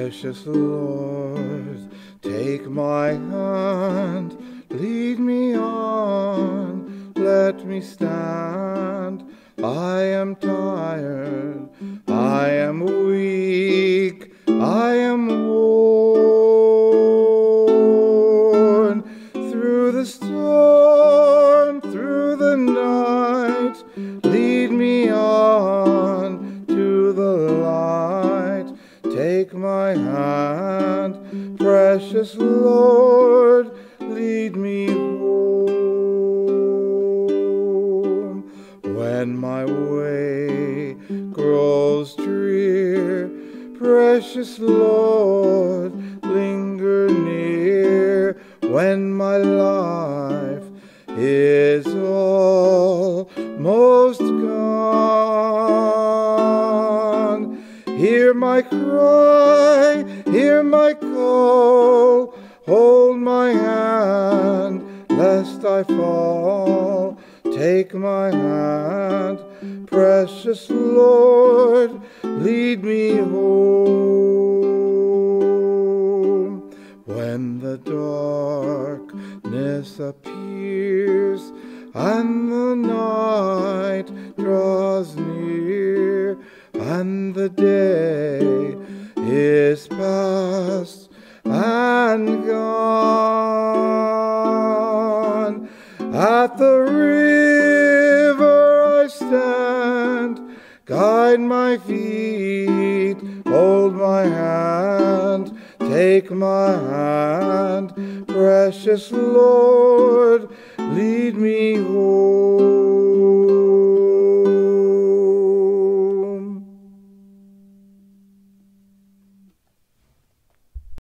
Precious Lord, take my hand, lead me on, let me stand. I am tired, I am weak, I am worn. Through the storm, through the night, lead me on to the light. Take my hand, precious Lord, lead me home. When my way grows drear, precious Lord, linger near. When my life is almost gone, hear my cry, hear my call, hold my hand, lest I fall. Take my hand, precious Lord, lead me home. When the darkness appears and the night draws near, and the day is past and gone, at the river I stand, guide my feet, hold my hand, take my hand, precious Lord, lead me home.